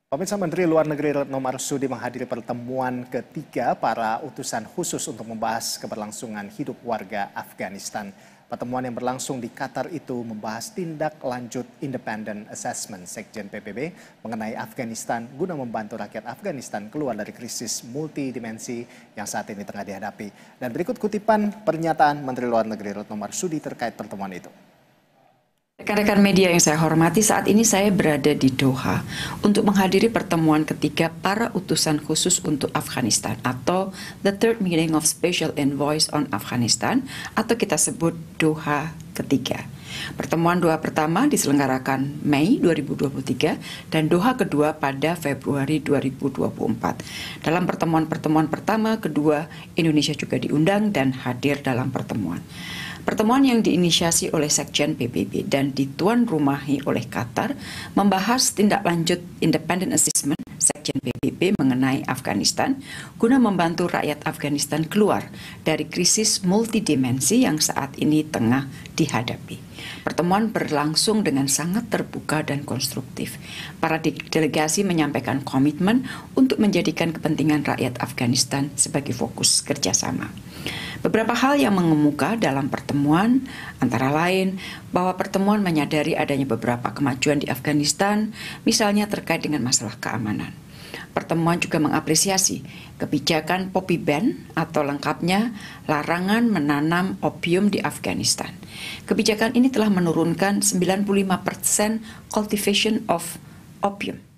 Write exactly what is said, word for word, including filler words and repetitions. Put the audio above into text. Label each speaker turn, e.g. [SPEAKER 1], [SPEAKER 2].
[SPEAKER 1] Pemirsa, Menteri Luar Negeri Retno Marsudi menghadiri pertemuan ketiga para utusan khusus untuk membahas keberlangsungan hidup warga Afghanistan. Pertemuan yang berlangsung di Qatar itu membahas tindak lanjut Independent Assessment Sekjen P B B mengenai Afghanistan guna membantu rakyat Afghanistan keluar dari krisis multidimensi yang saat ini tengah dihadapi. Dan berikut kutipan pernyataan Menteri Luar Negeri Retno Marsudi terkait pertemuan itu.
[SPEAKER 2] Rekan-rekan media yang saya hormati, saat ini saya berada di Doha untuk menghadiri pertemuan ketiga para utusan khusus untuk Afghanistan atau The Third Meeting of Special Envoys on Afghanistan atau kita sebut Doha ketiga. Pertemuan Doha pertama diselenggarakan Mei dua ribu dua puluh tiga dan Doha kedua pada Februari dua ribu dua puluh empat. Dalam pertemuan-pertemuan pertama, kedua, Indonesia juga diundang dan hadir dalam pertemuan. Pertemuan yang diinisiasi oleh Sekjen P B B dan dituan rumahi oleh Qatar membahas tindak lanjut Independent Assessment Sekjen P B B mengenai Afghanistan guna membantu rakyat Afghanistan keluar dari krisis multidimensi yang saat ini tengah dihadapi. Pertemuan berlangsung dengan sangat terbuka dan konstruktif. Para delegasi menyampaikan komitmen untuk menjadikan kepentingan rakyat Afghanistan sebagai fokus kerjasama. Beberapa hal yang mengemuka dalam pertemuan antara lain bahwa pertemuan menyadari adanya beberapa kemajuan di Afghanistan, misalnya terkait dengan masalah keamanan. Pertemuan juga mengapresiasi kebijakan Poppy Ban atau lengkapnya larangan menanam opium di Afghanistan. Kebijakan ini telah menurunkan sembilan puluh lima persen cultivation of opium.